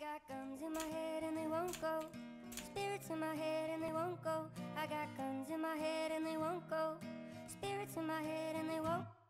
got guns in my head and they won't go. Spirits in my head and they won't go. I got guns in my head and they won't go. Spirits in my head and they won't